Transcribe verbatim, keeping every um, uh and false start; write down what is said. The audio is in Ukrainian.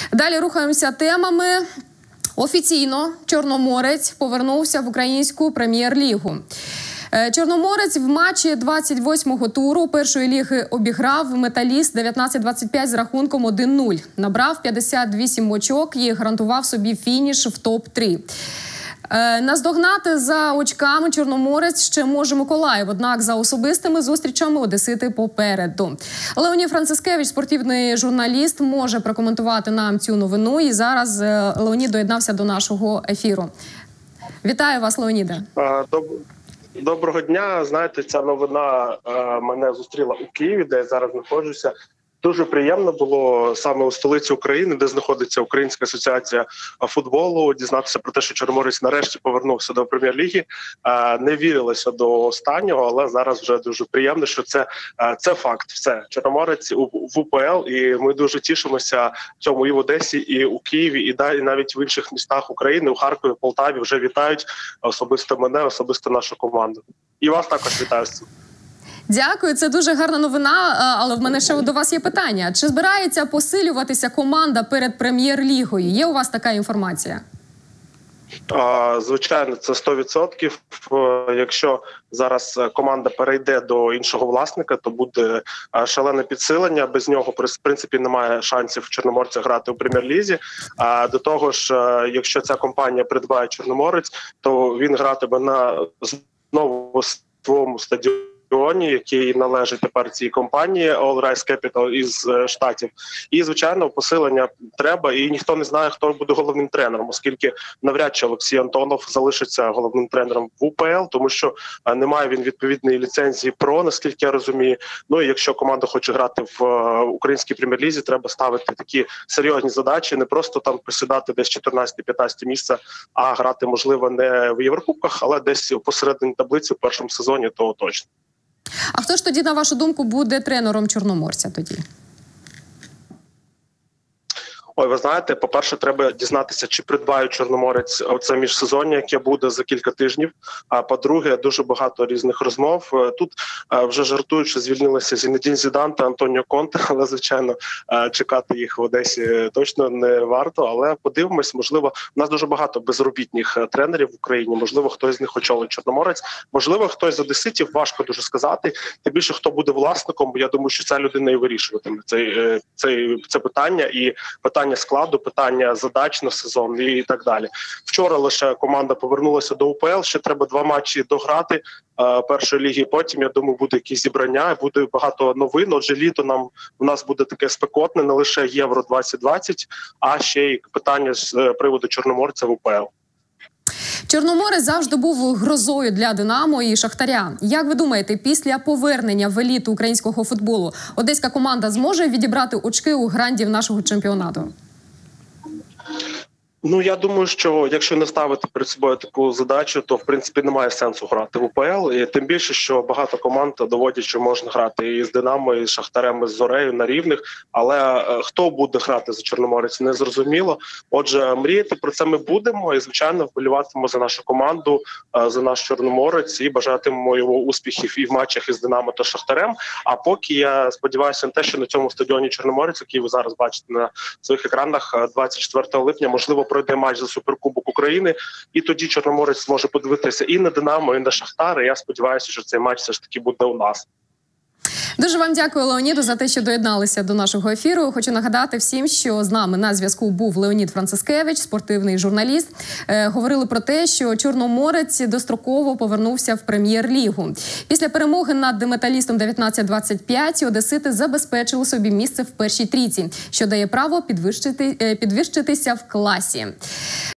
Далі рухаємося темами. Офіційно Чорноморець повернувся в українську прем'єр-лігу. Чорноморець в матчі двадцять восьмого туру першої ліги обіграв Металіст дев'ятнадцять двадцять п'ять з рахунком один нуль. Набрав п'ятдесят вісім очок і гарантував собі фініш в топ три. Наздогнати за очками Чорноморець ще може Миколаїв, однак за особистими зустрічами одесити попереду. Леонід Францискевич, спортивний журналіст, може прокоментувати нам цю новину. І зараз Леонід доєднався до нашого ефіру. Вітаю вас, Леоніде. Доброго дня. Знаєте, ця новина мене зустріла у Києві, де я зараз знаходжуся. Дуже приємно було саме у столиці України, де знаходиться Українська асоціація футболу, дізнатися про те, що Чорноморець нарешті повернувся до прем'єр-ліги. Не вірилося до останнього, але зараз вже дуже приємно, що це, це факт. Все, Чорноморець в УПЛ, і ми дуже тішимося цьому і в Одесі, і у Києві, і навіть в інших містах України, у Харкові, Полтаві вже вітають особисто мене, особисто нашу команду. І вас також вітаю з цим. Дякую, це дуже гарна новина, але в мене ще до вас є питання. Чи збирається посилюватися команда перед прем'єр-лігою? Є у вас така інформація? Звичайно, це сто відсотків. Якщо зараз команда перейде до іншого власника, то буде шалене підсилення. Без нього, в принципі, немає шансів Чорноморця грати у прем'єр-лізі. А до того ж, якщо ця компанія придбає Чорноморець, то він гратиме на знову своєму стадіоні, який належить тепер цій компанії All Rise Capital із Штатів. І, звичайно, посилення треба, і ніхто не знає, хто буде головним тренером, оскільки навряд чи Олексій Антонов залишиться головним тренером в УПЛ, тому що немає він відповідної ліцензії ПРО, наскільки я розумію. Ну і якщо команда хоче грати в українській прем'єр-лізі, треба ставити такі серйозні задачі, не просто там присідати десь чотирнадцяте-п'ятнадцяте місце, а грати, можливо, не в Єврокубках, але десь посередині таблиці в першому сезоні, то точно. А хто ж тоді, на вашу думку, буде тренером Чорноморця тоді? Ой, ви знаєте, по-перше, треба дізнатися, чи придбає Чорноморець оце міжсезоння, яке буде за кілька тижнів. А по-друге, дуже багато різних розмов. Тут вже жартують, що звільнилися Зінедін Зідан та Антоніо Конте, але, звичайно, чекати їх в Одесі точно не варто. Але подивимось, можливо, у нас дуже багато безробітних тренерів в Україні, можливо, хтось з них очолить Чорноморець, можливо, хтось з одеситів, важко дуже сказати. Тим більше, хто буде власником, я думаю, що ця людина і вирішуватиме цей, цей, це питання, і питання складу, питання задач на сезон і так далі. Вчора лише команда повернулася до УПЛ, ще треба два матчі дограти е, першої ліги, потім, я думаю, буде якісь зібрання, буде багато новин. Отже, літо нам у нас буде таке спекотне, не лише Євро двадцять двадцять, а ще й питання з е, приводу Чорноморця в УПЛ. Чорноморець завжди був грозою для «Динамо» і «Шахтаря». Як ви думаєте, після повернення в еліту українського футболу одеська команда зможе відібрати очки у грандів нашого чемпіонату? Ну, я думаю, що якщо не ставити перед собою таку задачу, то, в принципі, немає сенсу грати в УПЛ. І тим більше, що багато команд доводять, що можна грати і з «Динамо», і з «Шахтарем», і з «Зорею» на рівних. Але е, хто буде грати за Чорноморець, не зрозуміло. Отже, мріяти про це ми будемо і, звичайно, вболіватимемо за нашу команду, е, за наш Чорноморець і бажатимемо йому успіхів і в матчах із «Динамо» та «Шахтарем». А поки я сподіваюся на те, що на цьому стадіоні Чорноморець, який ви зараз бачите на своїх екранах, двадцять четвертого липня, можливо, пройде матч за Суперкубок України, і тоді Чорноморець зможе подивитися і на «Динамо», і на «Шахтар», і я сподіваюся, що цей матч все ж таки буде у нас. Дуже вам дякую, Леоніду, за те, що доєдналися до нашого ефіру. Хочу нагадати всім, що з нами на зв'язку був Леонід Францискевич, спортивний журналіст. Е, говорили про те, що Чорноморець достроково повернувся в прем'єр-лігу. Після перемоги над Металістом дев'ятнадцять двадцять п'ять одесити забезпечили собі місце в першій трійці, що дає право підвищити, підвищитися в класі.